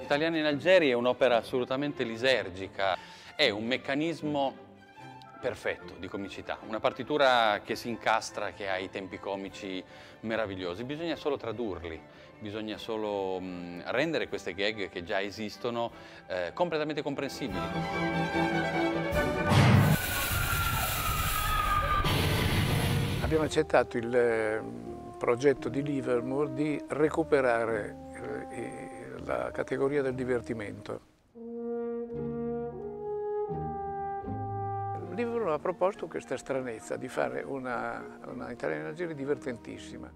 Italiani in Algeri è un'opera assolutamente lisergica, è un meccanismo perfetto di comicità, una partitura che si incastra, che ha i tempi comici meravigliosi, bisogna solo tradurli, bisogna solo rendere queste gag che già esistono completamente comprensibili. Abbiamo accettato il progetto di Livermore di recuperare la categoria del divertimento. Livermore ha proposto questa stranezza di fare una Italiani in Algeri divertentissima.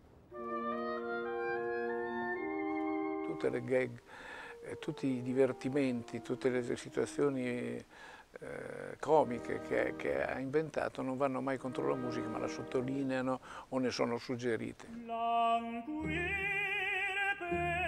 Tutte le gag, tutti i divertimenti, tutte le situazioni comiche che ha inventato non vanno mai contro la musica, ma la sottolineano o ne sono suggerite.